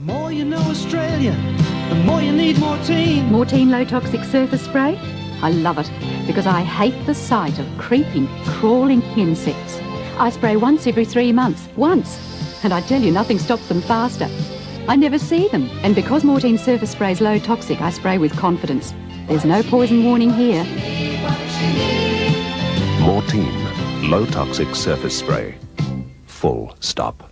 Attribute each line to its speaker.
Speaker 1: more you know Australia, the more you need Mortein.
Speaker 2: Mortein low toxic surface spray? I love it because I hate the sight of creeping, crawling insects. I spray once every 3 months, once, and I tell you nothing stops them faster. I never see them, and because Mortein surface spray is low toxic, I spray with confidence. There's no poison warning here.
Speaker 3: Mortein low toxic surface spray. Full stop.